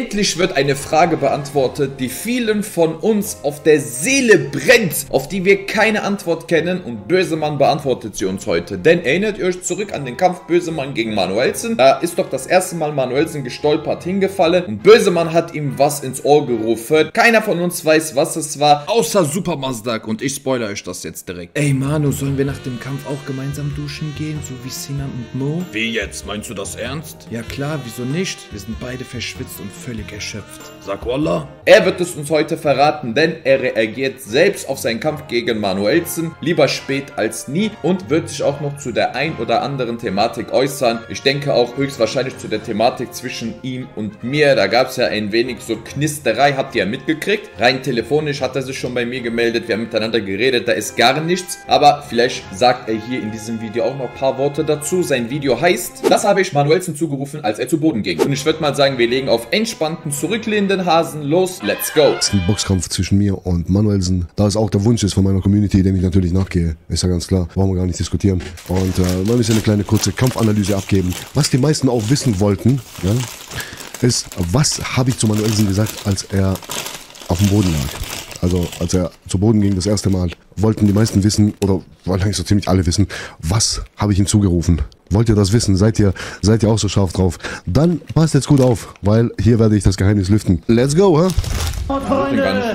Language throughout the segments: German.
Endlich wird eine Frage beantwortet, die vielen von uns auf der Seele brennt, auf die wir keine Antwort kennen, und Bösemann beantwortet sie uns heute. Denn erinnert ihr euch zurück an den Kampf Bösemann gegen Manuelsen? Da ist doch das erste Mal Manuelsen gestolpert hingefallen und Bösemann hat ihm was ins Ohr gerufen. Keiner von uns weiß, was es war, außer Super Mazdak, und ich spoilere euch das jetzt direkt. Ey Manu, sollen wir nach dem Kampf auch gemeinsam duschen gehen, so wie Sinan und Mo? Wie jetzt? Meinst du das ernst? Ja klar, wieso nicht? Wir sind beide verschwitzt und völlig erschöpft. Sag Wallah. Er wird es uns heute verraten, denn er reagiert selbst auf seinen Kampf gegen Manuelsen, lieber spät als nie, und wird sich auch noch zu der ein oder anderen Thematik äußern. Ich denke auch höchstwahrscheinlich zu der Thematik zwischen ihm und mir. Da gab es ja ein wenig so Knisterei, habt ihr ja mitgekriegt. Rein telefonisch hat er sich schon bei mir gemeldet, wir haben miteinander geredet, da ist gar nichts. Aber vielleicht sagt er hier in diesem Video auch noch ein paar Worte dazu. Sein Video heißt, das habe ich Manuelsen zugerufen, als er zu Boden ging. Und ich würde mal sagen, wir legen auf entspannten, zurücklehnenden Hasen los. Let's go. Das ist ein Boxkampf zwischen mir und Manuelsen. Da es auch der Wunsch ist von meiner Community, dem ich natürlich nachgehe. Ist ja ganz klar. Brauchen wir gar nicht diskutieren. Und wir müssen eine kleine kurze Kampfanalyse abgeben. Was die meisten auch wissen wollten, ja, ist, was habe ich zu Manuelsen gesagt, als er auf dem Boden lag. Also als er zu Boden ging das erste Mal, wollten die meisten wissen, oder wollen eigentlich so ziemlich alle wissen, was habe ich ihm zugerufen. Wollt ihr das wissen? Seid ihr auch so scharf drauf? Dann passt jetzt gut auf, weil hier werde ich das Geheimnis lüften. Let's go, hä? Und Freunde,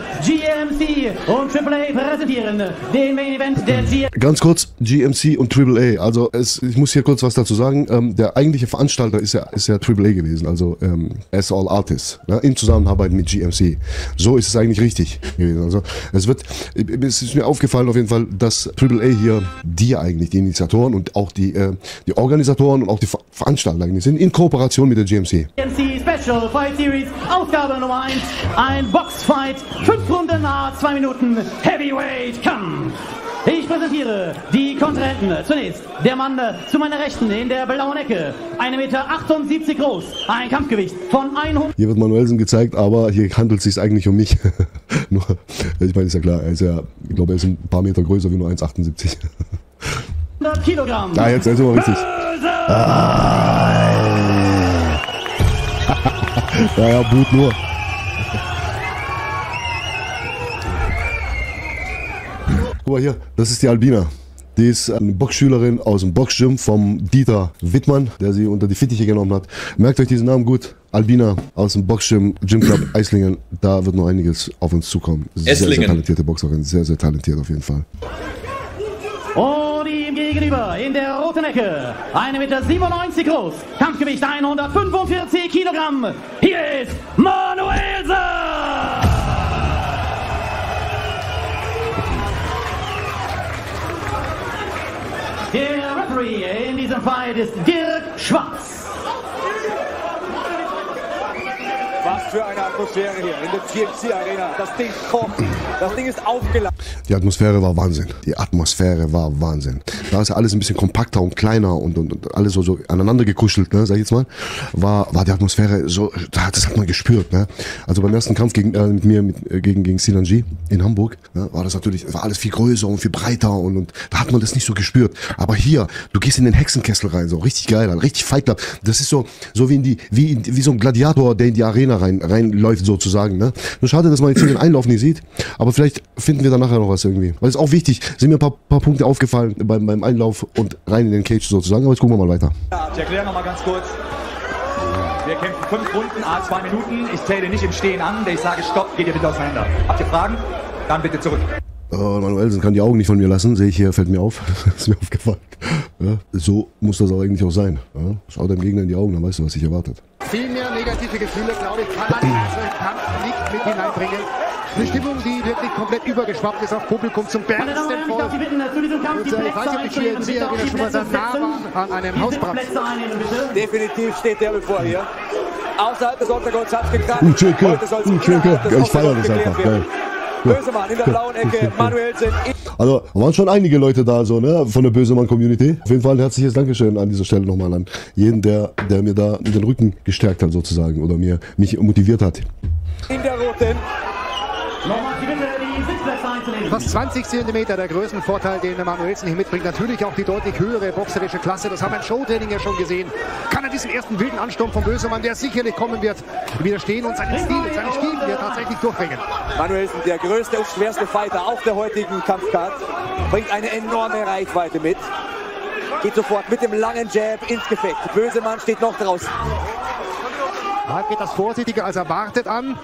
GMC und AAA präsentieren den Main Event der GMC. Ganz kurz, GMC und AAA. Also ich muss hier kurz was dazu sagen. Der eigentliche Veranstalter ist ja AAA gewesen, also As All Artists, ne? In Zusammenarbeit mit GMC. So ist es eigentlich richtig gewesen. Also es ist mir aufgefallen auf jeden Fall, dass AAA hier die Initiatoren und auch die Organisatoren und auch die Veranstalter eigentlich sind, in Kooperation mit der GMC. GMC Special Fight Series, Ausgabe Nummer 1, ein Boxfight, 5 Runden nach 2 Minuten, Heavyweight Kampf. Ich präsentiere die Kontrahenten. Zunächst der Mann zu meiner Rechten in der blauen Ecke, 1,78 Meter groß, ein Kampfgewicht von 100... Hier wird Manuelsen gezeigt, aber hier handelt es sich eigentlich um mich. Nur, ich meine, ist ja klar, ich glaube, er ist ein paar Meter größer wie nur 1,78. Kilogramm. Ja, jetzt sind wir richtig. Ja, Blut nur. Guck mal hier, das ist die Albina. Die ist eine Boxschülerin aus dem Boxgym vom Dieter Wittmann, der sie unter die Fittiche genommen hat. Merkt euch diesen Namen gut. Albina aus dem Boxgym, Gym Club Eislingen. Da wird noch einiges auf uns zukommen. Sehr, sehr talentierte Boxerin. Sehr, sehr talentiert auf jeden Fall. Und ihm gegenüber in der roten Ecke, 1,97 Meter groß, Kampfgewicht 145 Kilogramm. Hier ist Manuelsen! Der Referee in diesem Fight ist Dirk Schwarz. Was für eine Atmosphäre hier in der GMC Arena. Das Ding kocht. Das Ding ist aufgeladen. Die Atmosphäre war Wahnsinn. Da ist ja alles ein bisschen kompakter und kleiner und alles so aneinander gekuschelt, ne, sag ich jetzt mal. War die Atmosphäre so, das hat man gespürt, ne. Also beim ersten Kampf mit mir gegen Sinan G in Hamburg, ne, war alles viel größer und viel breiter und da hat man das nicht so gespürt. Aber hier, du gehst in den Hexenkessel rein, so richtig geil, richtig Fight Club. Das ist so wie so ein Gladiator, der in die Arena reinläuft sozusagen, ne. Nur schade, dass man jetzt den Einlauf nicht sieht, aber vielleicht finden wir da nachher noch was irgendwie. Weil es ist auch wichtig, sind mir ein paar Punkte aufgefallen beim Einlauf und rein in den Cage sozusagen, aber jetzt gucken wir mal weiter. Ich erkläre nochmal ganz kurz. Wir kämpfen 5 Runden, 2 Minuten. Ich zähle nicht im Stehen an. Wenn ich sage Stopp, geht ihr bitte auseinander. Habt ihr Fragen? Dann bitte zurück. Manuelsen kann die Augen nicht von mir lassen, sehe ich hier, fällt mir auf. Ist mir aufgefallen. Ja, so muss das auch eigentlich auch sein. Ja, schau deinem Gegner in die Augen, dann weißt du, was dich erwartet. Viel mehr negative Gefühle, glaube ich, kann man in einen Kampf nicht mit hineinbringen. Eine Stimmung, die wirklich komplett übergeschwappt ist auf Publikum zum Besten voll. Und ich weiß nicht, ob Sie erinnern schon mal sehr nah waren an einem Hausbrand. Definitiv steht der bevor hier. Außerhalb des Octagons hat es gekracht. Ich feiere das einfach. Geil. Bösemann in der blauen Ecke, Manuelsen. Also waren schon einige Leute da, so, ne, von der Bösemann-Community. Auf jeden Fall ein herzliches Dankeschön an dieser Stelle nochmal an jeden, der mir da den Rücken gestärkt hat sozusagen oder mich motiviert hat. In der roten Fast 20 cm der Größenvorteil, den der Manuelsen hier mitbringt. Natürlich auch die deutlich höhere boxerische Klasse. Das haben wir im Showtraining ja schon gesehen. Kann er diesen ersten wilden Ansturm von Bösemann, der sicherlich kommen wird, widerstehen und seinen Stil wird tatsächlich durchbringen. Manuelsen, der größte und schwerste Fighter auf der heutigen Kampfcard, bringt eine enorme Reichweite mit. Geht sofort mit dem langen Jab ins Gefecht. Bösemann steht noch draußen. Da geht das vorsichtiger als erwartet an.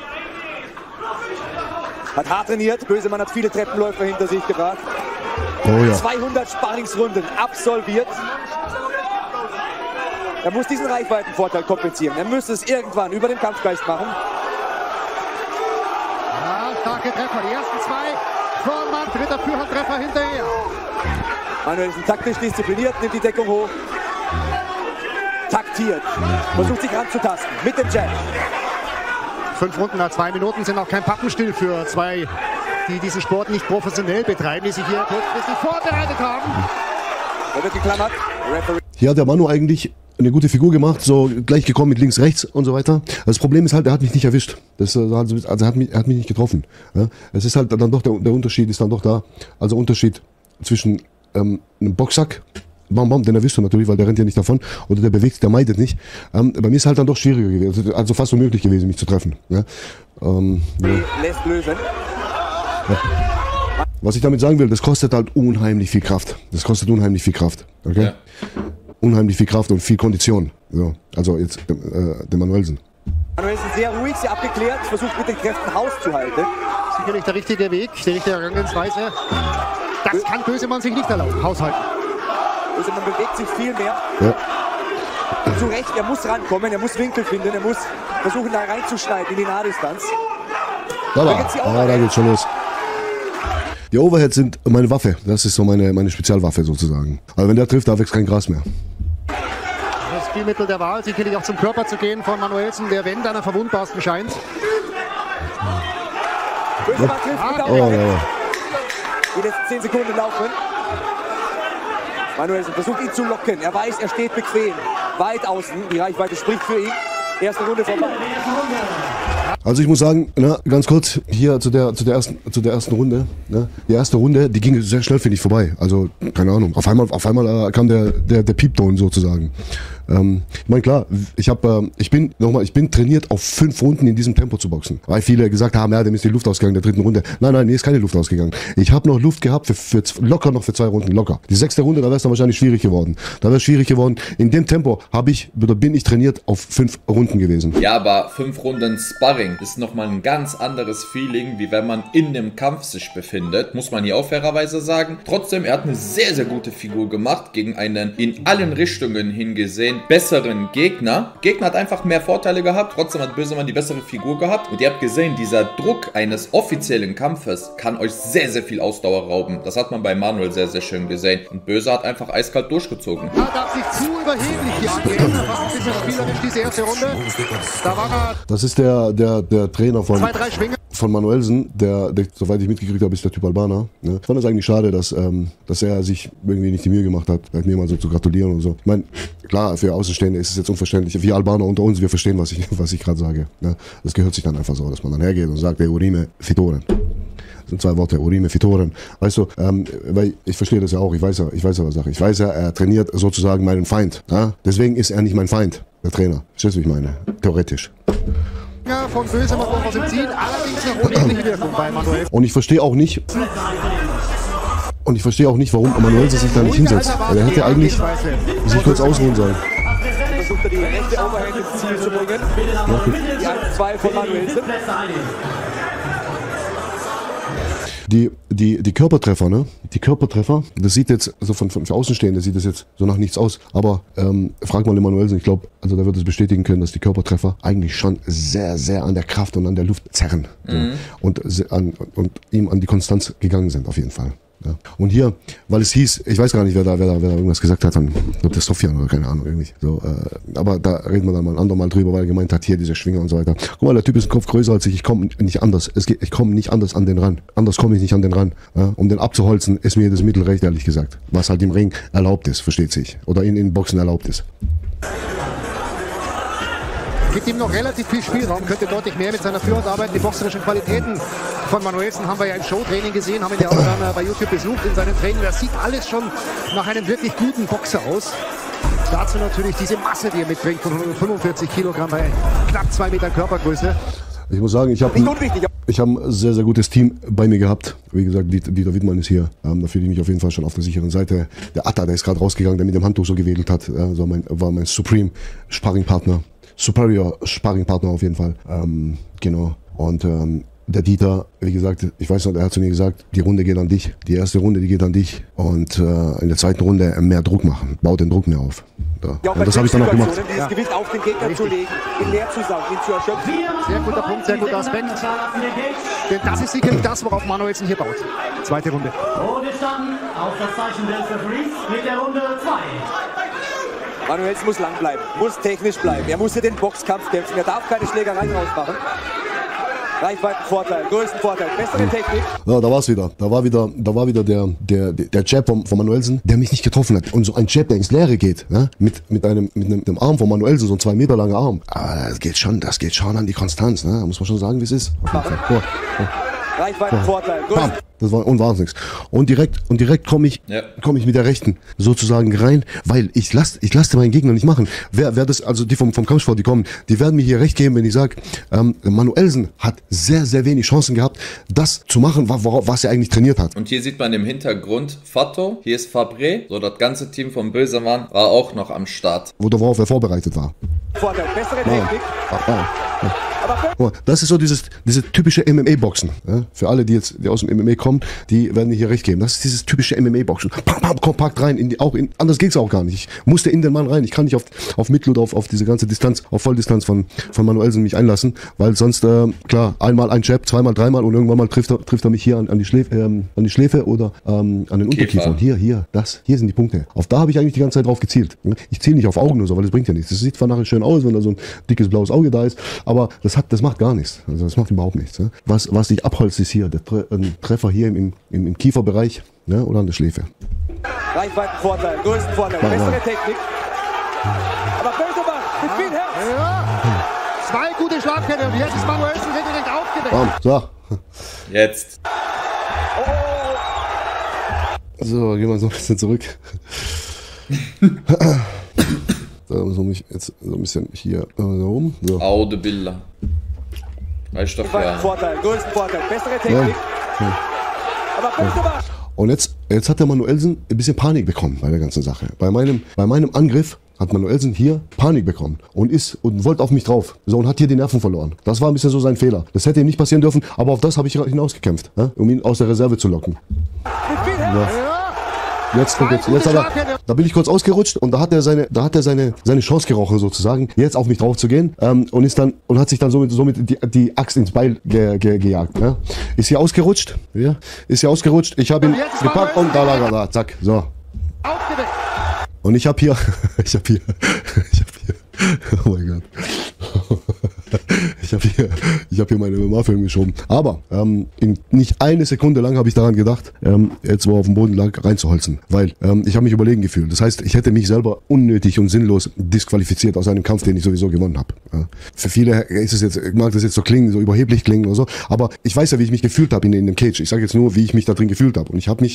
Hat hart trainiert. Bösemann hat viele Treppenläufer hinter sich gebracht. Oh ja. 200 Sparringsrunden absolviert. Er muss diesen Reichweitenvorteil kompensieren. Er müsste es irgendwann über den Kampfgeist machen. Ja, starke Treffer. Die ersten zwei von Mann. Dritter Führhandtreffer hinterher. Manuelsen taktisch diszipliniert, nimmt die Deckung hoch. Taktiert. Versucht sich ranzutasten mit dem Jab. 5 Runden nach 2 Minuten sind auch kein Pappenstill für zwei, die diesen Sport nicht professionell betreiben, die sich hier kurzfristig vorbereitet haben. Er wird geklammert. Hier hat der Manu eigentlich eine gute Figur gemacht, so gleich gekommen mit links, rechts und so weiter. Das Problem ist halt, er hat mich nicht erwischt. Er hat mich nicht getroffen. Ja? Es ist halt dann doch, der Unterschied ist dann doch da. Also Unterschied zwischen einem Boxsack, bam, bam, den erwischt du natürlich, weil der rennt ja nicht davon, oder der bewegt, der meidet nicht. Bei mir ist halt dann doch schwieriger gewesen, also fast unmöglich gewesen, mich zu treffen. Ja? Lässt lösen. Ja. Was ich damit sagen will, das kostet halt unheimlich viel Kraft. Das kostet unheimlich viel Kraft. Okay? Ja. Unheimlich viel Kraft und viel Kondition. So. Also jetzt der Manuelsen. Manuelsen sehr ruhig, sehr abgeklärt, versucht mit den Kräften Haus zu halten. Sicherlich der richtige Weg, die richtige Herangehensweise. Das kann Bösemann sich nicht erlauben, haushalten. Bösemann bewegt sich viel mehr. Ja. Zu Recht, er muss rankommen, er muss Winkel finden, er muss versuchen da reinzuschneiden in die Nahdistanz. Da geht's schon los. Die Overheads sind meine Waffe, das ist so meine Spezialwaffe sozusagen. Aber wenn der trifft, da wächst kein Gras mehr. Das Spielmittel der Wahl, sicherlich auch zum Körper zu gehen von Manuelsen, der wenn dann am verwundbarsten scheint. Bösemann trifft mit der Die letzten 10 Sekunden laufen. Manuelsen versucht ihn zu locken. Er weiß, er steht bequem. Weit außen. Die Reichweite spricht für ihn. Erste Runde vorbei. Also ich muss sagen, ganz kurz, hier zu der ersten Runde. Ne? Die erste Runde, die ging sehr schnell, finde ich, vorbei. Also, keine Ahnung. Auf einmal kam der Piepton sozusagen. Ich meine, klar, ich bin trainiert auf 5 Runden in diesem Tempo zu boxen. Weil viele gesagt haben, ja, dem ist die Luft ausgegangen in der 3. Runde. Nein, mir ist keine Luft ausgegangen. Ich habe noch Luft gehabt locker noch für 2 Runden, locker. Die 6. Runde, da wäre es dann wahrscheinlich schwierig geworden. In dem Tempo bin ich trainiert auf 5 Runden gewesen. Ja, aber 5 Runden Sparring ist nochmal ein ganz anderes Feeling, wie wenn man in einem Kampf sich befindet. Muss man hier auch fairerweise sagen. Trotzdem, er hat eine sehr, sehr gute Figur gemacht gegen einen in allen Richtungen hingesehen besseren Gegner. Gegner hat einfach mehr Vorteile gehabt, trotzdem hat Bösemann die bessere Figur gehabt. Und ihr habt gesehen, dieser Druck eines offiziellen Kampfes kann euch sehr, sehr viel Ausdauer rauben. Das hat man bei Manuel sehr, sehr schön gesehen. Und Böse hat einfach eiskalt durchgezogen. Er darf sich zu überheblich hier angehen. Er war ein bisschen spielerisch diese erste Runde. Da war er. Das ist der Trainer von Manuelsen, der, soweit ich mitgekriegt habe, ist der Typ Albaner. Ne? Ich fand es eigentlich schade, dass er sich irgendwie nicht die Mühe gemacht hat, mir mal so zu gratulieren und so. Ich meine, klar, für Außenstehende ist es jetzt unverständlich. Wir Albaner unter uns, wir verstehen, was ich gerade sage. Ne? Das gehört sich dann einfach so, dass man dann hergeht und sagt, der Urime Fitoren. Das sind 2 Worte, Urime Fitoren. Weißt du, weil ich verstehe das ja auch, ich weiß ja, was Sache. Ich weiß ja, er trainiert sozusagen meinen Feind. Ja? Deswegen ist er nicht mein Feind, der Trainer. Verstehst du, wie ich meine? Theoretisch. Von Bösemann aus dem Ziel, allerdings eine unendliche Wirkung bei Manuel. Und ich verstehe auch nicht, warum Manuelsen sich da nicht hinsetzt. Weil er hätte eigentlich sich kurz ausruhen sollen. Versucht er die rechte Overhand ins Ziel zu bringen. Die 1-2 von Manuelsen. Die Körpertreffer, ne? Die Körpertreffer, das sieht jetzt, also für Außenstehende sieht das jetzt so nach nichts aus. Aber frag mal den Manuelsen, ich glaube, also der wird es bestätigen können, dass die Körpertreffer eigentlich schon sehr, sehr an der Kraft und an der Luft zerren. Mhm. Und ihm an die Konstanz gegangen sind, auf jeden Fall. Ja. Und hier, weil es hieß, ich weiß gar nicht, wer da irgendwas gesagt hat, ich glaube der Sofian oder keine Ahnung, irgendwie. So, aber da reden wir dann mal ein andermal drüber, weil er gemeint hat, hier diese Schwinger und so weiter. Guck mal, der Typ ist ein Kopf größer als ich komme nicht anders. Ich komme nicht anders an den ran. Anders komme ich nicht an den ran. Ja? Um den abzuholzen, ist mir das Mittel recht, ehrlich gesagt. Was halt im Ring erlaubt ist, versteht sich. Oder in Boxen erlaubt ist. Gibt ihm noch relativ viel Spielraum, könnte deutlich mehr mit seiner Führung arbeiten. Die boxerischen Qualitäten von Manuelsen haben wir ja im Showtraining gesehen, haben ihn ja auch dann bei YouTube besucht in seinem Training. Das sieht alles schon nach einem wirklich guten Boxer aus. Dazu natürlich diese Masse, die er mitbringt von 145 Kilogramm bei knapp 2 Metern Körpergröße. Ich muss sagen, ich habe ein sehr, sehr gutes Team bei mir gehabt. Wie gesagt, Dieter Wittmann ist hier. Da fühle ich mich auf jeden Fall schon auf der sicheren Seite. Der Atta, der ist gerade rausgegangen, der mit dem Handtuch so gewedelt hat, war mein Supreme-Sparringpartner. Superior-Sparringpartner auf jeden Fall. Genau. Und der Dieter, wie gesagt, ich weiß noch, er hat zu mir gesagt, die Runde geht an dich. Die erste Runde, die geht an dich. Und in der zweiten Runde mehr Druck machen. Baut den Druck mehr auf. Ja, und das habe ich dann auch gemacht. Dieses Gewicht auf den Gegner zu legen, ihn leer zu saugen, ihn zu erschöpfen. Sehr guter Punkt, sehr guter Aspekt. Denn das ist sicherlich das, worauf Manuelsen hier baut. Zweite Runde. Und wir starten auf das Zeichen des Referees mit der Runde 2. Manuelsen muss lang bleiben, muss technisch bleiben. Er muss hier den Boxkampf kämpfen. Er darf keine Schlägerei rausmachen. Reichweitenvorteil, größten Vorteil, bessere Technik. Ja, da war's wieder. Da war wieder der Jab von Manuelsen, der mich nicht getroffen hat. Und so ein Jab, der ins Leere geht, ne? mit einem Arm von Manuelsen, so ein 2 Meter langer Arm. Das geht schon an die Konstanz, ne? Da muss man schon sagen, wie es ist. Reichweitenvorteil, größten. Das war unwahrsinnig. Und direkt komme ich mit der Rechten sozusagen rein, weil ich lasse meinen Gegner nicht machen. Wer das, also die vom Kampfsport, die kommen, die werden mir hier recht geben, wenn ich sage, Manuelsen hat sehr, sehr wenig Chancen gehabt, das zu machen, was er eigentlich trainiert hat. Und hier sieht man im Hintergrund Fatto, hier ist Fabre, so das ganze Team von Bösemann war auch noch am Start. Worauf er vorbereitet war. Vorteil, bessere Technik. Das ist so diese typische MMA-Boxen. Ja? Für alle, die aus dem MMA kommen, die werden mir hier recht geben. Das ist dieses typische MMA-Boxen. Kompakt rein, anders geht's auch gar nicht. Ich musste in den Mann rein. Ich kann nicht auf Mittel oder auf diese ganze Distanz, auf Volldistanz von Manuelsen mich einlassen, weil sonst, klar, einmal ein Jab, zweimal, dreimal und irgendwann mal trifft er mich hier an die Schläfe oder an den Unterkiefer. Und hier sind die Punkte. Auf da habe ich eigentlich die ganze Zeit drauf gezielt. Ich ziele nicht auf Augen oder so, weil das bringt ja nichts. Das sieht zwar nachher schön aus, wenn da so ein dickes blaues Auge da ist, aber das macht gar nichts. Also das macht überhaupt nichts. Ne? Was dich abholzt, ist hier der Treffer hier im Kieferbereich, ne? Oder an der Schläfe. Reichweitenvorteil, größten Vorteil, bessere Technik. Aber Bösemann mit viel Herz. Ja. 2 gute Schlagkette und jetzt ist Manuelsen direkt aufgedeckt. So. Jetzt. So, gehen wir so ein bisschen zurück. Da muss ich jetzt so ein bisschen hier oben. So. Aude Bilder. Weißt du doch, ja. Vorteil, größten Vorteil, bessere Technik. Ja. Aber Bösemann. Und jetzt hat der Manuelsen ein bisschen Panik bekommen bei der ganzen Sache. Bei meinem Angriff hat Manuelsen hier Panik bekommen und wollte auf mich drauf. So, und hat hier die Nerven verloren. Das war ein bisschen so sein Fehler. Das hätte ihm nicht passieren dürfen, aber auf das habe ich hinausgekämpft, um ihn aus der Reserve zu locken. Mit viel Herz. Ja. Jetzt da bin ich kurz ausgerutscht und da hat er seine Chance gerochen sozusagen, jetzt auf mich drauf zu gehen und hat sich dann somit die Axt ins Bein gejagt. Ja. Ist hier ausgerutscht, ich habe ihn gepackt und da, zack, so. Und ich habe hier, oh mein Gott. Ich habe hier meine MMA-Filme geschoben. Aber nicht eine Sekunde lang habe ich daran gedacht, jetzt wo er auf dem Boden lag, reinzuholzen. Weil ich habe mich überlegen gefühlt. Das heißt, ich hätte mich selber unnötig und sinnlos disqualifiziert aus einem Kampf, den ich sowieso gewonnen habe. Ja. Für viele mag das jetzt so klingen, so überheblich klingen oder so. Aber ich weiß ja, wie ich mich gefühlt habe in dem Cage. Ich sage jetzt nur, wie ich mich da drin gefühlt habe. Und ich habe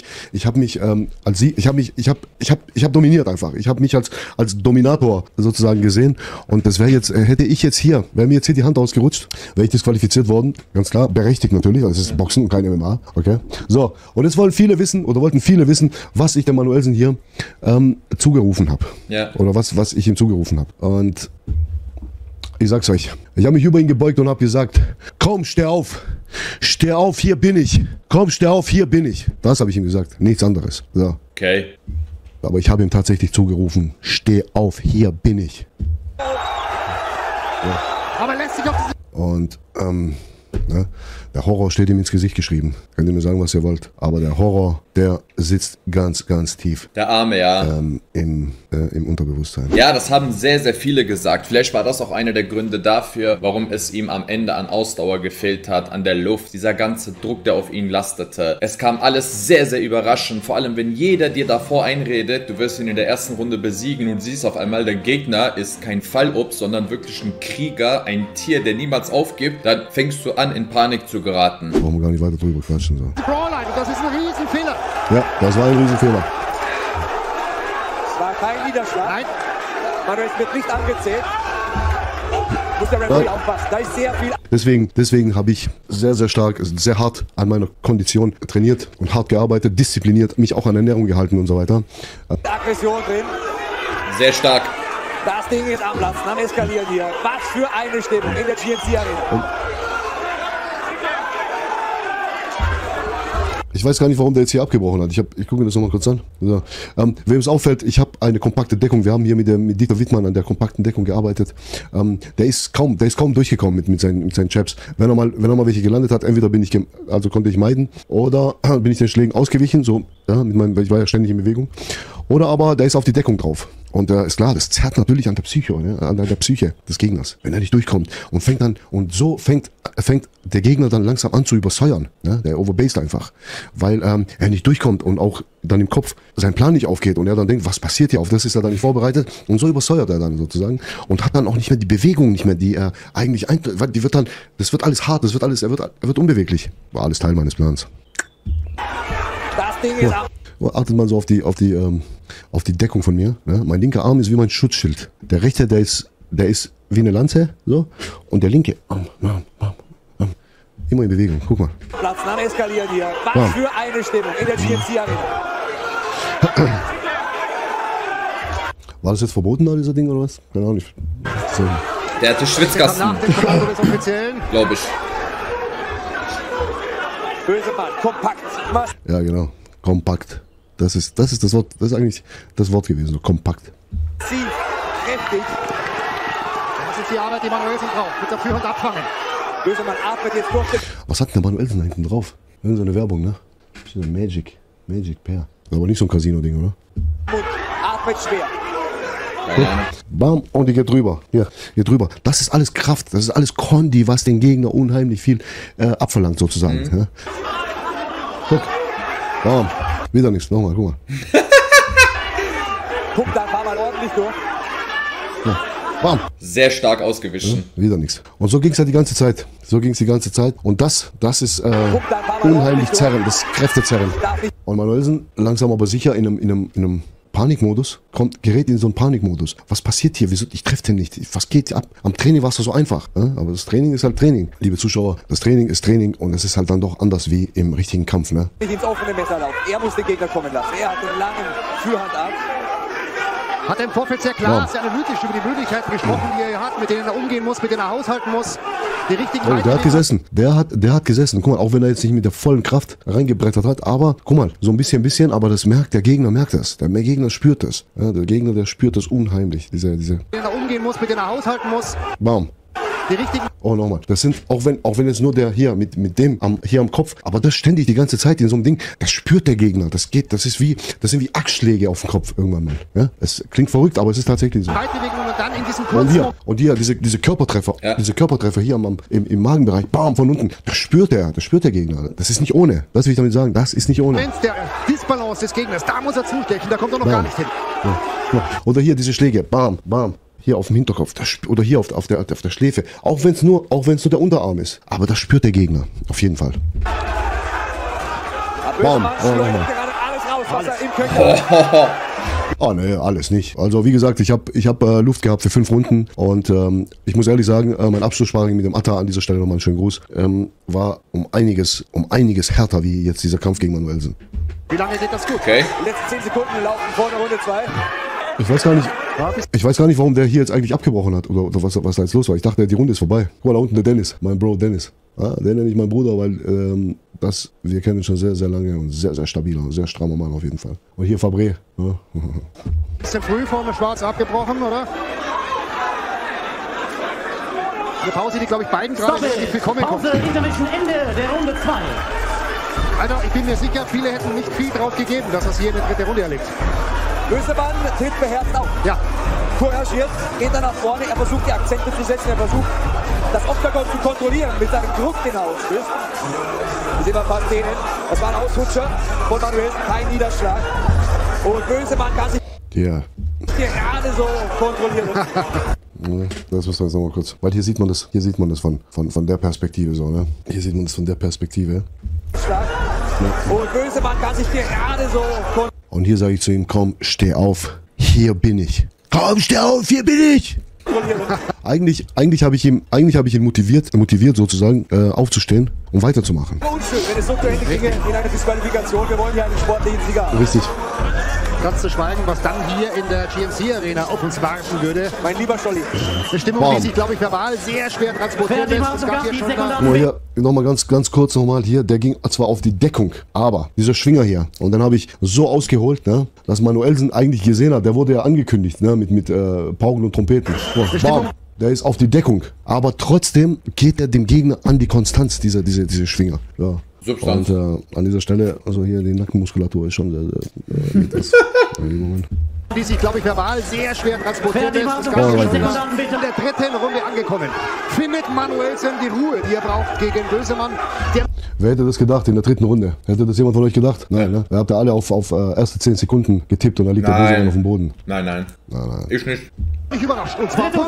dominiert einfach. Ich habe mich als Dominator sozusagen gesehen. Und das wäre mir jetzt hier die Hand ausgerutscht, wäre ich disqualifiziert worden. Ganz klar, berechtigt natürlich, weil es ist Boxen und kein MMA. Okay. So, und jetzt wollten viele wissen, was ich dem Manuelsen hier zugerufen habe. Ja. Oder was ich ihm zugerufen habe. Und ich sag's euch, ich habe mich über ihn gebeugt und habe gesagt, komm, steh auf, hier bin ich. Komm, steh auf, hier bin ich. Das habe ich ihm gesagt, nichts anderes. So. Okay. Aber ich habe ihm tatsächlich zugerufen, steh auf, hier bin ich. Ja. Aber lässt sich auf. Und Ne? Der Horror steht ihm ins Gesicht geschrieben. Könnt ihr mir sagen, was ihr wollt. Aber der Horror, der sitzt ganz, ganz tief Der Arme, ja. im Unterbewusstsein. Ja, das haben sehr, sehr viele gesagt. Vielleicht war das auch einer der Gründe dafür, warum es ihm am Ende an Ausdauer gefehlt hat, an der Luft, dieser ganze Druck, der auf ihn lastete. Es kam alles sehr, sehr überraschend, vor allem wenn jeder dir davor einredet, du wirst ihn in der ersten Runde besiegen und siehst auf einmal, der Gegner ist kein Fallobst, sondern wirklich ein Krieger, ein Tier, der niemals aufgibt, dann fängst du an, in Panik zu geraten. Brauchen wir gar nicht weiter drüber quatschen. So. Brawline, das ist ein Riesenfehler. Ja, das war ein Riesenfehler. Es war kein Niederschlag. Nein. Manuel, es wird nicht angezählt. Muss der Referee aufpassen. Da ist sehr viel. Deswegen habe ich sehr, sehr stark, sehr hart an meiner Kondition trainiert und hart gearbeitet, diszipliniert, mich auch an Ernährung gehalten und so weiter. Aggression drin. Sehr stark. Das Ding ist am Platzen, am Eskalieren hier. Was für eine Stimmung in der GNC Arena. Ich weiß gar nicht, warum der jetzt hier abgebrochen hat. Ich gucke mir das nochmal kurz an. So. Wem es auffällt, ich habe eine kompakte Deckung. Wir haben hier mit Dieter Wittmann an der kompakten Deckung gearbeitet. Der ist kaum durchgekommen mit seinen Chaps. Wenn er mal welche gelandet hat, entweder konnte ich meiden oder bin ich den Schlägen ausgewichen. So, ja, ich war ja ständig in Bewegung. Oder aber der ist auf die Deckung drauf. Und ist klar, das zerrt natürlich an der Psyche, ne? An der Psyche des Gegners, wenn er nicht durchkommt. Und fängt der Gegner dann langsam an zu übersäuern. Ne? Der overbased einfach. Weil er nicht durchkommt und auch dann im Kopf sein Plan nicht aufgeht und er dann denkt, was passiert hier? Auf das ist er dann nicht vorbereitet. Und so übersäuert er dann sozusagen. Und hat dann auch nicht mehr die Bewegung, nicht mehr, die er eigentlich das wird alles hart, er wird unbeweglich. War alles Teil meines Plans. Das Ding ist am. Achtet mal so auf die Deckung von mir. Ne? Mein linker Arm ist wie mein Schutzschild. Der rechte, der ist wie eine Lanze, so. Und der linke, immer in Bewegung. Guck mal. Platzen am Eskalieren hier. Was für eine Stimmung in der GNC Arena. War das jetzt verboten, da, dieser Ding, oder was? Keine Ahnung. So. Der hatte Schwitzkasten, glaube ich. Böse Mann, kompakt. Ja, genau. Kompakt. Das ist das Wort, das ist eigentlich das Wort gewesen, so kompakt. Sie, kräftig. Das ist die Arbeit, die Manuelsen braucht. Mit der Führhand abfangen. Böse Mann atmet jetzt durch den Was hat denn der Manuelsen da hinten drauf? Irgend so eine Werbung, ne? So eine Magic Pair. Aber nicht so ein Casino-Ding, oder? Mund. Atmet schwer. Bam, und die geht drüber. Hier drüber. Das ist alles Kraft, das ist alles Kondi, was den Gegner unheimlich viel abverlangt, sozusagen. Ja? Guck. Bam. Wieder nichts. Nochmal, guck mal. Guck da ein paar Mal ordentlich durch. Ja. Bam. Sehr stark ausgewichen. Ja, wieder nichts. Und so ging es ja die ganze Zeit. Und das ist unheimlich zerren, das Kräftezerren. Und Manuelsen langsam aber sicher in einem Panikmodus, gerät in so einen Panikmodus. Was passiert hier? Wieso? Ich treffe den nicht. Was geht ab? Am Training war es so einfach. Ja? Aber das Training ist halt Training. Liebe Zuschauer, das Training ist Training und es ist halt dann doch anders wie im richtigen Kampf. Ne? Nicht ins offene Messer laufen. Er muss den Gegner kommen lassen. Er hat den langen Führhandarm. Hat im Vorfeld sehr klar, sehr analytisch über die Möglichkeiten gesprochen, die er hat, mit denen er umgehen muss, mit denen er haushalten muss. Die richtigen der hat gesessen. Der hat gesessen. Guck mal, auch wenn er jetzt nicht mit der vollen Kraft reingebrettert hat, aber guck mal, so ein bisschen, aber der Gegner merkt das. Der Gegner spürt das. Ja, der Gegner, der spürt das unheimlich. Mit denen er umgehen muss, mit denen er haushalten muss. Bam. Die richtigen. Oh, nochmal. Das sind, auch wenn jetzt nur der hier mit dem hier am Kopf, aber das ständig die ganze Zeit in so einem Ding, das spürt der Gegner. Das sind wie Axtschläge auf den Kopf irgendwann mal. Ja? Es klingt verrückt, aber es ist tatsächlich so. Weitbewegung und dann in diesem kurzen. Und hier, diese Körpertreffer hier im Magenbereich, bam, von unten, das spürt der Gegner. Das ist nicht ohne. Das will ich damit sagen, das ist nicht ohne. Der Disbalance des Gegners, da muss er zustechen, da kommt er noch gar nicht hin. Ja. Oder hier diese Schläge, bam, bam. Hier auf dem Hinterkopf oder hier auf der Schläfe. Auch wenn es nur der Unterarm ist. Aber das spürt der Gegner. Auf jeden Fall. Bam. Oh ne, alles nicht. Also wie gesagt, ich hab Luft gehabt für 5 Runden und ich muss ehrlich sagen, mein Abschlusssparring mit dem Atta, an dieser Stelle nochmal einen schönen Gruß, war um einiges härter wie jetzt dieser Kampf gegen Manuelsen. Wie lange geht das gut? Okay. Die letzten 10 Sekunden laufen vor der Runde 2. Ich weiß gar nicht, warum der hier jetzt eigentlich abgebrochen hat oder was da jetzt los war. Ich dachte, die Runde ist vorbei. Guck mal, da unten der Dennis, mein Bro Dennis. Ja, den nenne ich meinen Bruder, weil wir kennen ihn schon sehr, sehr lange und sehr, sehr stabiler und sehr strammer Mann auf jeden Fall. Und hier Fabre. Ja. Bisschen früh vorne schwarz abgebrochen, oder? Eine Pause, die, glaube ich, beiden gerade relativ willkommen kommt. Pause, Intermission, Ende der Runde 2. Also, ich bin mir sicher, viele hätten nicht viel drauf gegeben, dass das hier in der dritten Runde erlebt. Bösemann tritt beherzt auf. Ja. Couragiert, geht er nach vorne, er versucht die Akzente zu setzen, er versucht das Octagon zu kontrollieren mit seinem Druck, den er ausstößt. Wir sehen wir fast denen. Das war ein Ausrutscher von Manuelsen, kein Niederschlag. Und Bösemann kann sich gerade so kontrollieren. Das müssen wir jetzt nochmal kurz. Weil hier sieht man das von der Perspektive so, ne? Hier sieht man das von der Perspektive. Und Bösemann kann sich gerade so kontrollieren. Und hier sage ich zu ihm, komm, steh auf, hier bin ich. Komm, steh auf, hier bin ich! Eigentlich habe ich ihn motiviert sozusagen, aufzustehen und weiterzumachen. Unschön, wenn es so zu Ende ginge in einer Disqualifikation. Wir wollen hier einen sportlichen Sieger. Richtig. Ganz zu schweigen, was dann hier in der GMC-Arena auf uns warten würde. Mein lieber Scholli. Eine Stimmung, die sich, glaube ich, verbal sehr schwer transportieren lässt. Das gab hier schon Nur hier, nochmal ganz kurz nochmal hier, der ging zwar auf die Deckung, aber dieser Schwinger hier, und dann habe ich so ausgeholt, ne, dass Manuelsen eigentlich gesehen hat, der wurde ja angekündigt, ne, mit Pauken und Trompeten. Bam, der ist auf die Deckung, aber trotzdem geht er dem Gegner an die Konstanz, diese Schwinger. Ja. Substanz. Und an dieser Stelle, also hier die Nackenmuskulatur ist schon die sich, glaube ich, verbal sehr schwer transportieren lässt. Das Ganze ist in der dritten Runde angekommen. Findet Manuelsen die Ruhe, die er braucht gegen Bösemann. Wer hätte das gedacht in der dritten Runde? Hätte das jemand von euch gedacht? Nein, ne? Ihr habt ja alle auf erste 10 Sekunden getippt und da liegt der Bösemann auf dem Boden. Nein. Ich nicht. Ich überrascht. Und zwar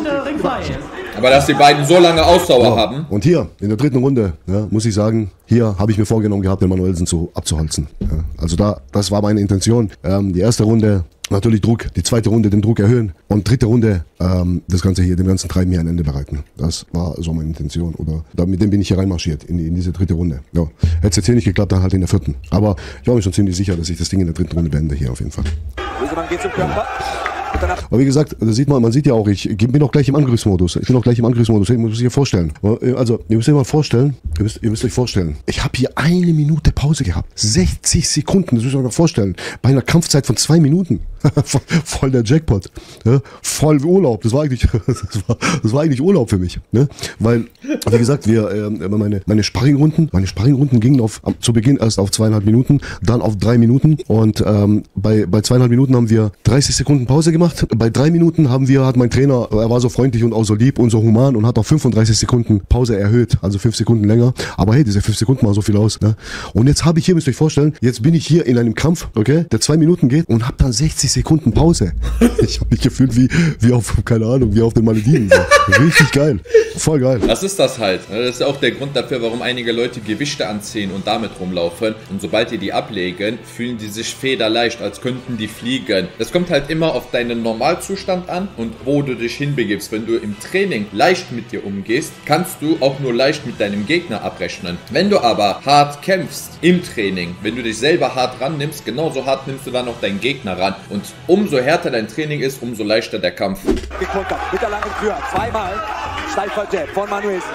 aber dass die beiden so lange Ausdauer haben. Und hier, in der dritten Runde, ja, muss ich sagen, hier habe ich mir vorgenommen gehabt, den Manuelsen abzuholzen. Ja, also das war meine Intention. Die erste Runde natürlich Druck, die zweite Runde den Druck erhöhen und dritte Runde das Ganze hier, dem ganzen Treiben hier ein Ende bereiten. Das war so meine Intention. Oder mit dem bin ich hier reinmarschiert in diese dritte Runde. Ja. Hätte es jetzt hier nicht geklappt, dann halt in der vierten. Aber ich war mir schon ziemlich sicher, dass ich das Ding in der dritten Runde beende hier auf jeden Fall. Bösemann geht zum Körper. Aber wie gesagt, man sieht ja auch, ich bin auch gleich im Angriffsmodus. Ich muss sich ja vorstellen. Also, ihr müsst euch vorstellen, ich habe hier 1 Minute Pause gehabt. 60 Sekunden, das müsst ihr euch mal vorstellen. Bei einer Kampfzeit von 2 Minuten. Voll der Jackpot. Ja? Voll Urlaub. Das war eigentlich Urlaub für mich. Ne? Weil, wie gesagt, meine Sparringrunden gingen zu Beginn erst auf 2,5 Minuten, dann auf 3 Minuten. Und bei 2,5 Minuten haben wir 30 Sekunden Pause gemacht. Bei 3 Minuten hat mein Trainer, er war so freundlich und auch so lieb und so human und hat auf 35 Sekunden Pause erhöht, also 5 Sekunden länger. Aber hey, diese 5 Sekunden machen so viel aus. Ne? Und jetzt habe ich hier, müsst ihr euch vorstellen, jetzt bin ich hier in einem Kampf, okay, der 2 Minuten geht und habe dann 60 Sekunden Pause. Ich habe mich gefühlt wie auf, keine Ahnung, wie auf den Malediven. So. Richtig geil. Voll geil. Das ist das halt. Das ist auch der Grund dafür, warum einige Leute Gewichte anziehen und damit rumlaufen. Und sobald die ablegen, fühlen die sich federleicht, als könnten die fliegen. Das kommt halt immer auf deinen Normalzustand an und wo du dich hinbegibst. Wenn du im Training leicht mit dir umgehst, kannst du auch nur leicht mit deinem Gegner abrechnen. Wenn du aber hart kämpfst im Training, wenn du dich selber hart rannimmst, genauso hart nimmst du dann auch deinen Gegner ran. Und umso härter dein Training ist, umso leichter der Kampf. Gekontert mit der langen Tür. Zweimal steifer Jab von Manuelsen.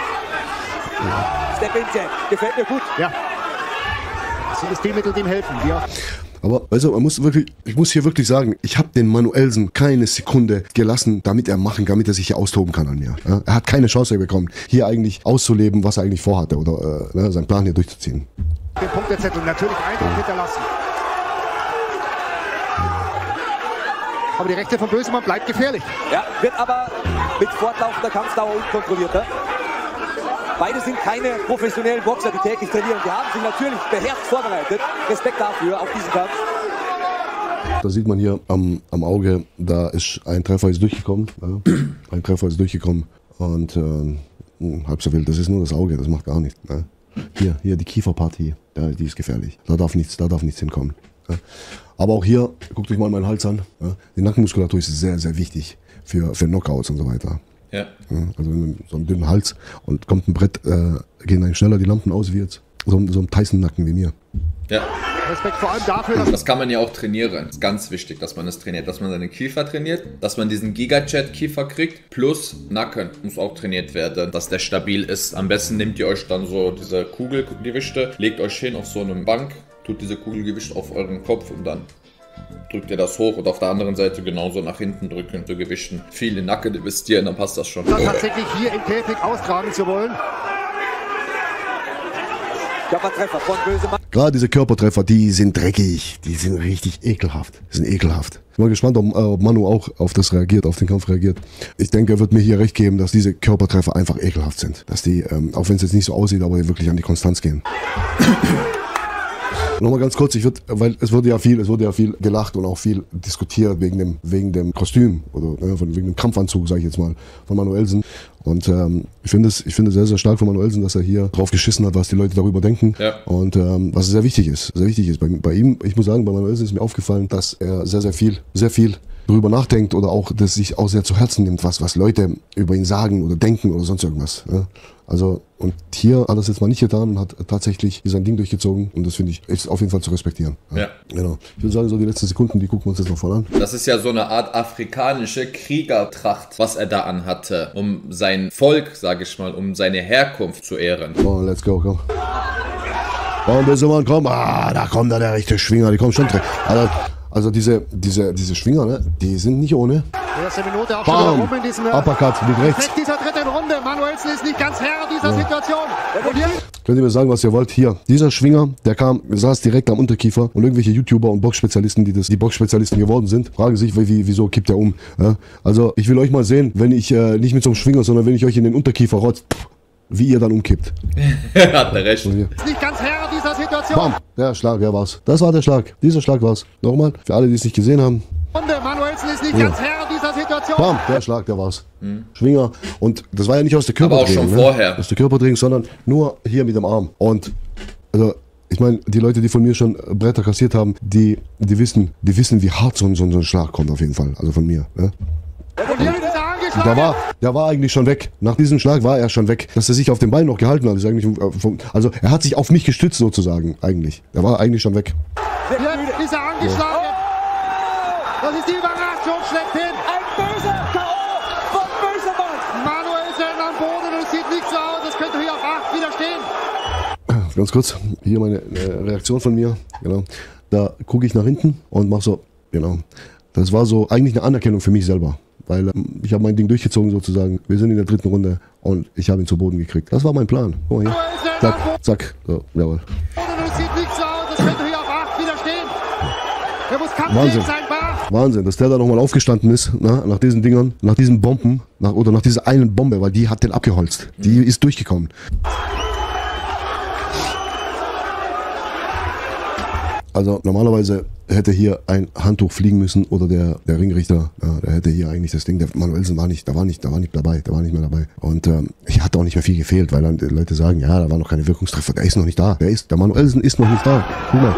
Step-in-Jab. Gefällt mir gut. Ja. Das sind Stilmittel, die ihm helfen. Ja. Aber also ich muss hier wirklich sagen, ich habe den Manuelsen keine Sekunde gelassen, damit er sich hier austoben kann an mir. Ja? Er hat keine Chance bekommen, hier eigentlich auszuleben, was er eigentlich vorhatte oder seinen Plan hier durchzuziehen. Den Punktezettel natürlich Eindruck hinterlassen. Aber die Rechte von Bösemann bleibt gefährlich. Ja, wird aber mit fortlaufender Kampfdauer unkontrollierter. Beide sind keine professionellen Boxer, die täglich trainieren. Die haben sich natürlich beherzt vorbereitet. Respekt dafür, auf diesen Kampf. Da sieht man hier am Auge, da ist ein Treffer ist durchgekommen. Ja. Ein Treffer ist durchgekommen. Und halb so wild, das ist nur das Auge, das macht gar nichts. Ne? Hier die Kieferpartie, die ist gefährlich. Da darf nichts hinkommen. Ja. Aber auch hier, guckt euch mal meinen Hals an. Ja. Die Nackenmuskulatur ist sehr, sehr wichtig für Knockouts und so weiter. Ja. Also so einen dünnen Hals und kommt ein Brett, gehen dann schneller die Lampen aus wie jetzt so ein Tyson-Nacken wie mir. Ja. Respekt vor allem dafür, dass das kann man ja auch trainieren. Das ist ganz wichtig, dass man das trainiert. Dass man seine Kiefer trainiert, dass man diesen Giga-Chat-Kiefer kriegt. Plus Nacken muss auch trainiert werden, dass der stabil ist. Am besten nehmt ihr euch dann so diese Kugelgewichte, legt euch hin auf so eine Bank, tut diese Kugelgewichte auf euren Kopf und dann drückt ihr das hoch und auf der anderen Seite genauso nach hinten drücken, so Gewichten. Viel in Nacken investieren, dann passt das schon. Tatsächlich hier im Käfig austragen zu wollen. Körpertreffer von Bösemann. Gerade diese Körpertreffer, die sind dreckig, die sind richtig ekelhaft. Die sind ekelhaft. Ich bin mal gespannt, ob Manu auch auf das reagiert, auf den Kampf reagiert. Ich denke, er wird mir hier recht geben, dass diese Körpertreffer einfach ekelhaft sind. Dass die, auch wenn es jetzt nicht so aussieht, aber wirklich an die Konstanz gehen. Nochmal ganz kurz, weil es wurde ja viel gelacht und auch viel diskutiert wegen dem Kostüm oder wegen dem Kampfanzug, sage ich jetzt mal, von Manuelsen. Und ich finde es sehr, sehr stark von Manuelsen, dass er hier drauf geschissen hat, was die Leute darüber denken. Ja. Und was sehr wichtig ist. Bei ihm, ich muss sagen, bei Manuelsen ist mir aufgefallen, dass er sehr viel darüber nachdenkt oder auch das sich auch sehr zu Herzen nimmt, was Leute über ihn sagen oder denken oder sonst irgendwas. Ja? Also, und hier hat er es jetzt mal nicht getan und hat tatsächlich sein Ding durchgezogen und das finde ich ist auf jeden Fall zu respektieren. Ja. Genau. Ich würde sagen, so die letzten Sekunden, die gucken wir uns jetzt noch voll an. Das ist ja so eine Art afrikanische Kriegertracht, was er da anhatte, um sein Volk, sage ich mal, um seine Herkunft zu ehren. Oh, let's go, komm. Komm, Bösemann, komm. Da kommt da der rechte Schwinger, die kommen schon drin. Also diese Schwinger, ne, die sind nicht ohne. Erste Minute auch schon rum in diesem Uppercut, liegt rechts. Dieser dritten Runde. Manuelsen ist nicht ganz Herr dieser Situation. Und hier könnt ihr mir sagen, was ihr wollt? Hier, dieser Schwinger, der saß direkt am Unterkiefer und irgendwelche YouTuber und Boxspezialisten, die Boxspezialisten geworden sind, fragen sich, wieso kippt der um? Ja? Also ich will euch mal sehen, wenn ich nicht mit so einem Schwinger, sondern wenn ich euch in den Unterkiefer rotze, wie ihr dann umkippt. Hat er recht. ist nicht ganz Herr dieser Situation. Bam, der Schlag, der war's. Das war der Schlag. Dieser Schlag war's. Nochmal, für alle, die es nicht gesehen haben. Manuelsen ist nicht ganz Herr dieser Situation. Bam, der Schlag, der war's. Schwinger. Und das war ja nicht aus der Körperdrehung. Aber auch schon vorher. Aus der Körperdrehung, sondern nur hier mit dem Arm. Und, also, ich meine, die Leute, die von mir schon Bretter kassiert haben, die wissen, wie hart so ein Schlag kommt auf jeden Fall. Also von mir. Ne? Und hier ist er angeschlagen. Der war eigentlich schon weg. Nach diesem Schlag war er schon weg. Dass er sich auf den Bein noch gehalten hat, ist eigentlich, also er hat sich auf mich gestützt sozusagen, eigentlich. Der war eigentlich schon weg. Hier ist er angeschlagen. Das ist die Überraschung schlechthin. Ein böser K.O. von Bösemann. Manuelsen am Boden und es sieht nicht so aus, als könnte hier auf 8 widerstehen. Ganz kurz, hier meine Reaktion von mir. Genau. Da gucke ich nach hinten und mache so, genau. Das war so eigentlich eine Anerkennung für mich selber. Weil ich habe mein Ding durchgezogen sozusagen. Wir sind in der dritten Runde und ich habe ihn zu Boden gekriegt. Das war mein Plan. Guck mal hier. Zack, zack. So, jawohl. Es sieht nicht so aus, als könnte hier auf 8 widerstehen. Er muss kampffähig sein, Wahnsinn, dass der da nochmal aufgestanden ist, nach diesen Dingern, nach diesen Bomben, nach dieser einen Bombe, weil die hat den abgeholzt. Die ist durchgekommen. Also normalerweise hätte hier ein Handtuch fliegen müssen oder der Ringrichter, der hätte hier eigentlich das Ding, der Manuelsen war nicht mehr dabei. Und ich hatte auch nicht mehr viel gefehlt, weil dann die Leute sagen, ja, da war noch keine Wirkungstreffer, der ist noch nicht da. Der Manuelsen ist noch nicht da. Guck mal,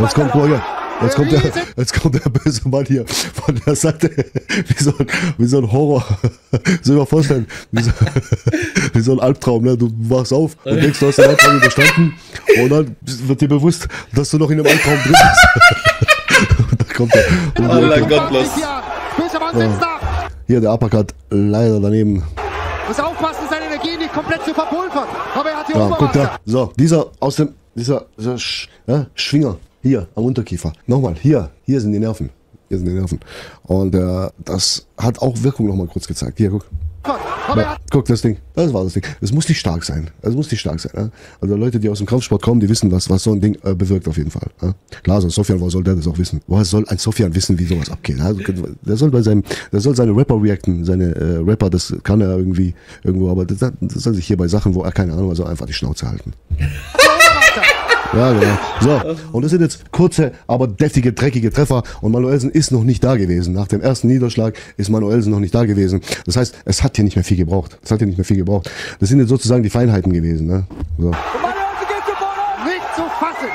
jetzt kommt der böse Mann hier von der Seite, wie so ein Horror. Soll ich mal vorstellen, wie so ein Albtraum, ne? Du wachst auf und denkst, du hast den Albtraum überstanden und dann wird dir bewusst, dass du noch in einem Albtraum drin bist. Und dann kommt der. Gottlos. Hier der Uppercut leider daneben. Muss aufpassen, seine Energie nicht komplett zu verpulvern. Aber er hat die guck da. So, dieser Schwinger. Hier, am Unterkiefer. Nochmal, hier sind die Nerven. Hier sind die Nerven. Und das hat auch Wirkung nochmal kurz gezeigt. Hier, guck. Guck, das Ding. Das war das Ding. Es muss nicht stark sein. Ja? Also Leute, die aus dem Kampfsport kommen, die wissen, was so ein Ding bewirkt auf jeden Fall. Ja? Klar, so ein Sofian, woher soll der das auch wissen? Woher soll ein Sofian wissen, wie sowas abgeht? Also, der soll seine Rapper reacten. Seine Rapper, das kann er irgendwo, aber das soll sich hier bei Sachen, wo er keine Ahnung, also einfach die Schnauze halten. Ja, genau. So, und das sind jetzt kurze, aber deftige, dreckige Treffer und Manuelsen ist noch nicht da gewesen. Nach dem ersten Niederschlag ist Manuelsen noch nicht da gewesen. Das heißt, es hat hier nicht mehr viel gebraucht. Das sind jetzt sozusagen die Feinheiten gewesen. Ne? So. Nicht zu fassen.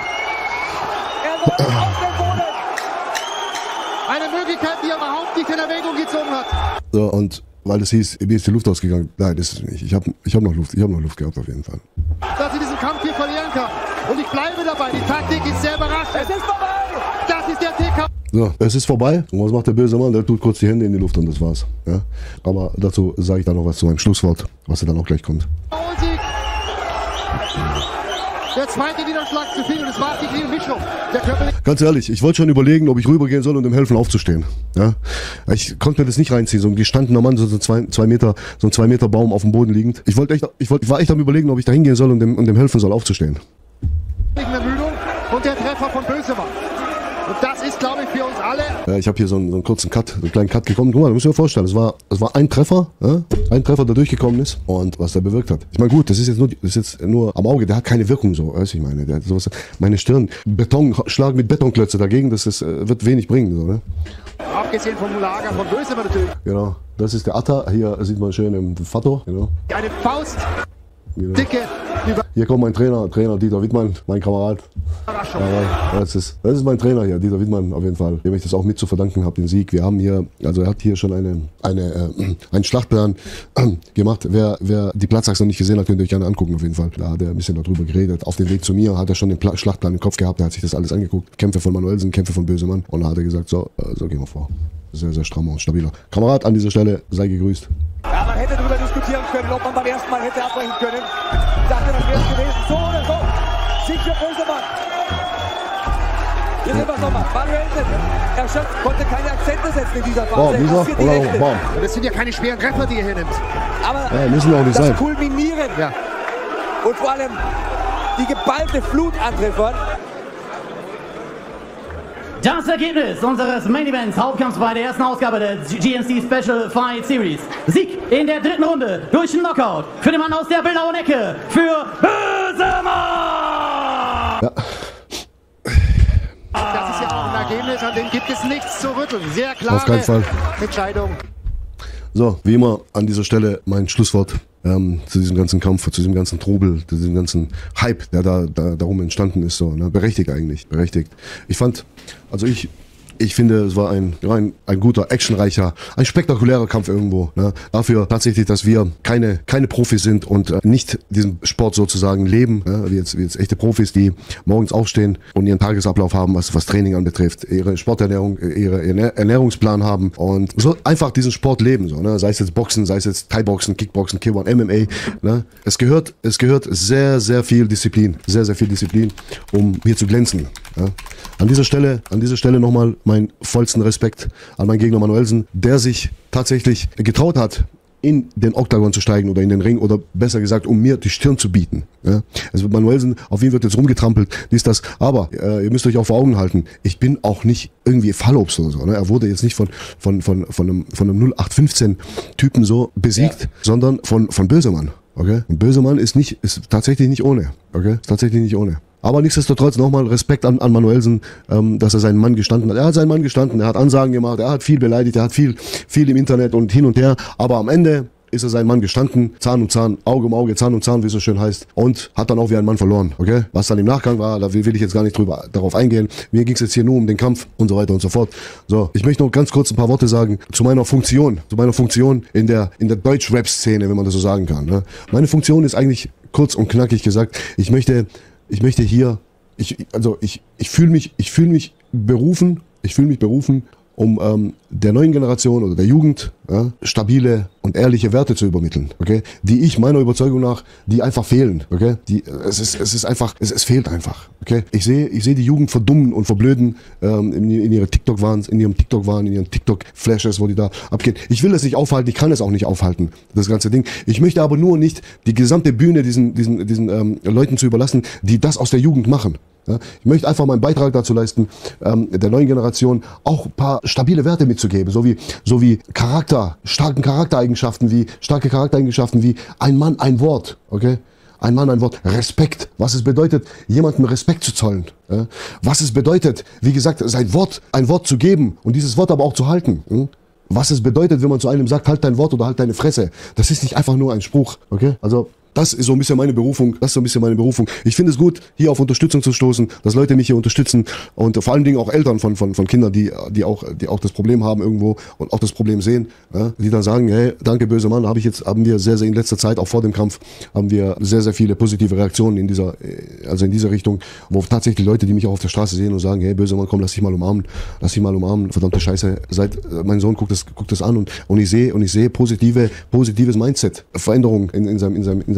Eine Möglichkeit, die er überhaupt nicht in Erwägung gezogen hat. So, und weil es hieß, mir ist die Luft ausgegangen. Nein, das ist es nicht. Ich hab noch Luft. Ich habe noch Luft gehabt auf jeden Fall. Dass sie diesen Kampf hier verlieren kann. Und ich bleibe dabei. Die Taktik ist sehr überraschend. Es ist vorbei. Das ist der TK. So, es ist vorbei. Und was macht der böse Mann? Der tut kurz die Hände in die Luft und das war's. Ja? Aber dazu sage ich dann noch was zu meinem Schlusswort, was dann auch gleich kommt. Der zweite Niederschlag zu viel und es war die Mischung. Der Körper. Ganz ehrlich, ich wollte schon überlegen, ob ich rübergehen soll und ihm helfen aufzustehen. Ja? Ich konnte mir das nicht reinziehen, so ein gestandener Mann, so ein 2 Meter Baum auf dem Boden liegend. Ich war echt am Überlegen, ob ich da hingehen soll und dem helfen soll aufzustehen. Ermüdung und der Treffer von Bösemann. Und das ist, glaube ich, für uns alle. Ich habe hier so einen kurzen Cut, einen kleinen Cut gekommen. Guck mal, du musst dir vorstellen, es war ein Treffer, ja? Ein Treffer, der durchgekommen ist und was der bewirkt hat. Ich meine, gut, das ist jetzt nur am Auge, der hat keine Wirkung so, weißt du, ich meine, der hat sowas, meine Stirn, Schlag mit Betonklötze dagegen, wird wenig bringen, so, ne? Abgesehen vom Lager von Bösemann natürlich. Genau, das ist der Atta, hier sieht man schön im Fatto, genau. Eine Faust, Genau. dicke Hier kommt mein Trainer Dieter Wittmann, mein Kamerad. Überraschung. Ja, das ist mein Trainer hier, Dieter Wittmann auf jeden Fall, dem ich das auch mit zu verdanken habe, den Sieg. Wir haben hier, also er hat hier schon einen Schlachtplan gemacht. Wer die Platzachse noch nicht gesehen hat, könnt ihr euch gerne angucken auf jeden Fall. Da hat er ein bisschen darüber geredet. Auf dem Weg zu mir hat er schon den Schlachtplan im Kopf gehabt, er hat sich das alles angeguckt. Kämpfe von Manuelsen, Kämpfe von Bösemann. Und da hat er gesagt, so gehen wir vor. Sehr, sehr strammer und stabiler. Kamerad, an dieser Stelle, sei gegrüßt. Ja, man hätte darüber diskutieren können, ob man beim ersten Mal hätte abbrechen können. Ich dachte, das wäre es gewesen. So oder so. Sieg für Bösemann. Hier sehen wir es nochmal. Manuelsen erschöpft, konnte keine Akzente setzen in dieser Phase. Das sind ja keine schweren Treffer, die er hier nimmt. Aber ja, müssen auch nicht das sein. Kulminieren und vor allem die geballte Flut an Treffern. Das Ergebnis unseres Main Events, Hauptkampfs bei der ersten Ausgabe der GNC Special Fight Series. Sieg in der dritten Runde durch Knockout für den Mann aus der blauen Ecke, für Bösemann! Ja. Das ist ja auch ein Ergebnis, an dem gibt es nichts zu rütteln. Sehr klare Auf keinen Fall. Entscheidung. So, wie immer an dieser Stelle mein Schlusswort zu diesem ganzen Kampf, zu diesem ganzen Trubel, zu diesem ganzen Hype, der darum entstanden ist. So, ne? Berechtigt eigentlich, berechtigt. Ich finde, es war ein guter, actionreicher, ein spektakulärer Kampf irgendwo. Ne? Dafür tatsächlich, dass wir keine Profis sind und nicht diesen Sport sozusagen leben, wie jetzt echte Profis, die morgens aufstehen und ihren Tagesablauf haben, was Training anbetrifft, ihre Sporternährung, ihren Ernährungsplan haben und so einfach diesen Sport leben. So, ne? Sei es jetzt Boxen, sei es jetzt Thai-Boxen, Kickboxen, K1, MMA. Ne? Es gehört sehr, sehr viel Disziplin, um hier zu glänzen. Ja? An dieser Stelle nochmal meinen vollsten Respekt an meinen Gegner Manuelsen, der sich tatsächlich getraut hat, in den Oktagon zu steigen oder in den Ring oder besser gesagt, um mir die Stirn zu bieten. Ja? Also Manuelsen, auf ihn wird jetzt rumgetrampelt, das. Aber ihr müsst euch auch vor Augen halten, ich bin auch nicht irgendwie Fallobst oder so. Ne? Er wurde jetzt nicht von einem 0815 Typen so besiegt, sondern von Bösemann. Okay? Und Bösemann ist tatsächlich nicht ohne. Okay? Ist tatsächlich nicht ohne. Aber nichtsdestotrotz nochmal Respekt an Manuelsen, dass er seinen Mann gestanden hat. Er hat seinen Mann gestanden, er hat Ansagen gemacht, er hat viel beleidigt, er hat viel im Internet und hin und her. Aber am Ende ist er seinen Mann gestanden, Zahn um Zahn, Auge um Auge, Zahn um Zahn, wie es so schön heißt. Und hat dann auch wie ein Mann verloren. Okay? Was dann im Nachgang war, da will ich jetzt gar nicht darauf eingehen. Mir ging es jetzt hier nur um den Kampf und so weiter und so fort. So, ich möchte noch ganz kurz ein paar Worte sagen zu meiner Funktion in der Deutsch-Rap-Szene, wenn man das so sagen kann. Ne? Meine Funktion ist eigentlich kurz und knackig gesagt, ich möchte hier, ich fühle mich berufen, um der neuen Generation oder der Jugend stabile und ehrliche Werte zu übermitteln, okay? Die ich meiner Überzeugung nach, die einfach fehlen, okay? Es fehlt einfach, okay? Ich sehe die Jugend verdummen und verblöden in ihrem TikTok-Wahn, in ihren TikTok-Flashes, wo die da abgehen. Ich will es nicht aufhalten, ich kann es auch nicht aufhalten, das ganze Ding. Ich möchte aber nur nicht die gesamte Bühne diesen Leuten zu überlassen, die das aus der Jugend machen. Ja, ich möchte einfach meinen Beitrag dazu leisten, der neuen Generation auch ein paar stabile Werte mitzugeben, so wie starke Charaktereigenschaften wie ein Mann, ein Wort, okay? Ein Mann, ein Wort, Respekt, was es bedeutet, jemandem Respekt zu zollen, ja? Was es bedeutet, wie gesagt, ein Wort zu geben und dieses Wort aber auch zu halten, was es bedeutet, wenn man zu einem sagt, halt dein Wort oder halt deine Fresse, das ist nicht einfach nur ein Spruch, okay? Also das ist so ein bisschen meine Berufung. Ich finde es gut, hier auf Unterstützung zu stoßen, dass Leute mich hier unterstützen und vor allen Dingen auch Eltern von Kindern, die auch das Problem haben irgendwo und auch das Problem sehen, ja, die dann sagen, hey, danke Bösemann, haben wir sehr, sehr in letzter Zeit, auch vor dem Kampf, haben wir sehr, sehr viele positive Reaktionen in dieser Richtung, wo tatsächlich Leute, die mich auch auf der Straße sehen und sagen, hey Bösemann, komm, lass dich mal umarmen, verdammte Scheiße, mein Sohn guckt das an und ich sehe positives Mindset, Veränderung in seinem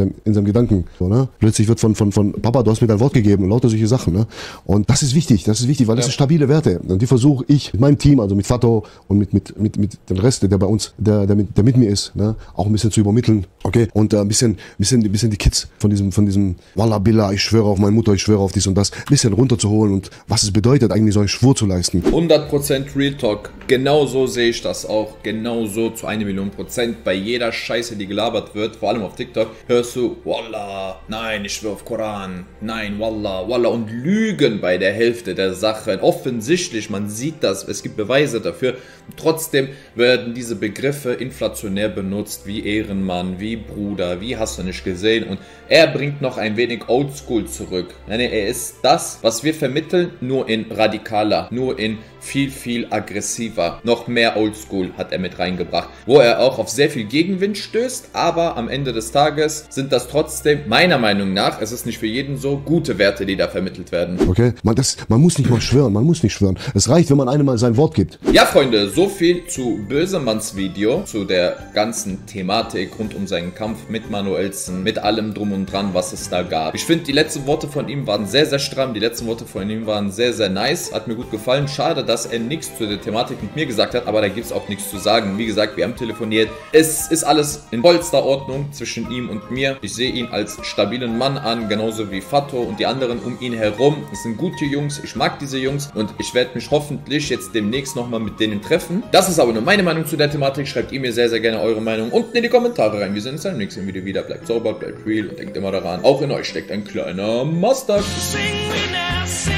seinem Gedanken. So, ne? Plötzlich wird von Papa, du hast mir dein Wort gegeben und lauter solche Sachen. Ne? Und das ist wichtig, weil das sind stabile Werte. Und die versuche ich mit meinem Team, also mit Fato und mit dem Rest, der bei uns, der mit mir ist, ne? Auch ein bisschen zu übermitteln. Okay? Und ein bisschen die Kids von diesem Wallah Billah, ich schwöre auf meine Mutter, ich schwöre auf dies und das, ein bisschen runterzuholen und was es bedeutet, eigentlich so einen Schwur zu leisten. 100% Real Talk. Genauso sehe ich das auch. Genauso zu 1.000.000%. Bei jeder Scheiße, die gelabert wird, vor allem auf TikTok, hörst du Wallah, nein, ich schwöre auf Koran, nein, Wallah, Wallah und Lügen bei der Hälfte der Sachen. Offensichtlich, man sieht das, es gibt Beweise dafür. Trotzdem werden diese Begriffe inflationär benutzt, wie Ehrenmann, wie Bruder, wie hast du nicht gesehen. Und er bringt noch ein wenig Oldschool zurück. Er ist das, was wir vermitteln, nur in radikaler, nur in viel aggressiver. Noch mehr Oldschool hat er mit reingebracht, wo er auch auf sehr viel Gegenwind stößt, aber am Ende des Tages sind das trotzdem, meiner Meinung nach, es ist nicht für jeden so, gute Werte, die da vermittelt werden. Okay, man muss nicht mal schwören, man muss nicht schwören. Es reicht, wenn man einem mal sein Wort gibt. Ja, Freunde, so viel zu Bösemanns Video, zu der ganzen Thematik rund um seinen Kampf mit Manuelsen, mit allem drum und dran, was es da gab. Ich finde, die letzten Worte von ihm waren sehr stramm, die letzten Worte von ihm waren sehr nice, hat mir gut gefallen. Schade, dass er nichts zu der Thematik mit mir gesagt hat, aber da gibt es auch nichts zu sagen. Wie gesagt, wir haben telefoniert. Es ist alles in vollster Ordnung zwischen ihm und mir. Ich sehe ihn als stabilen Mann an, genauso wie Fato und die anderen um ihn herum. Es sind gute Jungs, ich mag diese Jungs und ich werde mich hoffentlich jetzt demnächst nochmal mit denen treffen. Das ist aber nur meine Meinung zu der Thematik. Schreibt ihr mir sehr gerne eure Meinung unten in die Kommentare rein. Wir sehen uns dann im nächsten Video wieder. Bleibt sauber, bleibt real und denkt immer daran, auch in euch steckt ein kleiner Mustard.